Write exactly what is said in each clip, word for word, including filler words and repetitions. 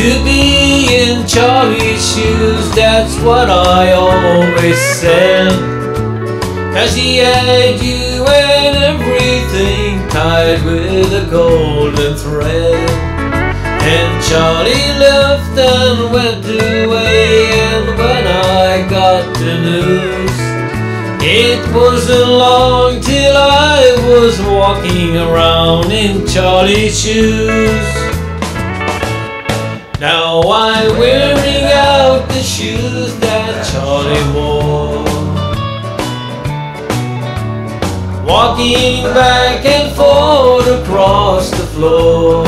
to be in Charlie's shoes, that's what I always said. 'Cause he had you and everything tied with a golden thread. And Charlie left and went away, and when I got the news, it wasn't long till I was walking around in Charlie's shoes. Now I'm wearing out the shoes that Charlie wore, walking back and forth across the floor.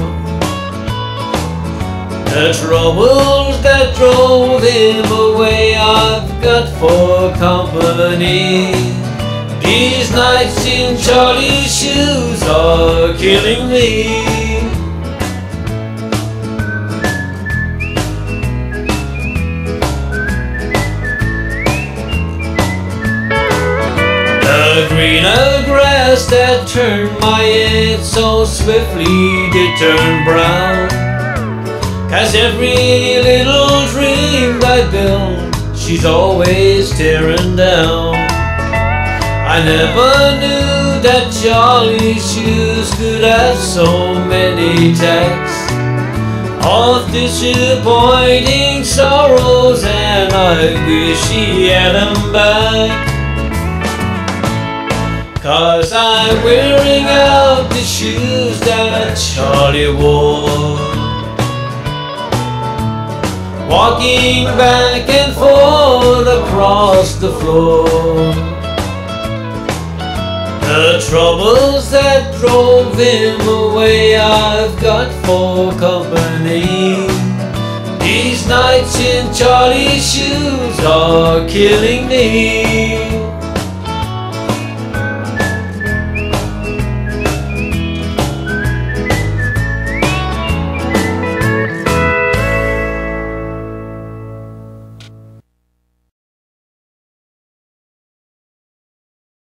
The troubles that drove him away I've got for company. These nights in Charlie's shoes are killing me. The greener grass that turned my head so swiftly did turn brown. 'Cause every little dream I built, she's always tearing down. I never knew that Charlie's shoes could have so many tacks of disappointing sorrows, and I wish he had them back. 'Cause I'm wearing out the shoes that Charlie wore, walking back and forth across the floor. The troubles that drove him away I've got for company. These nights in Charlie's shoes are killing me.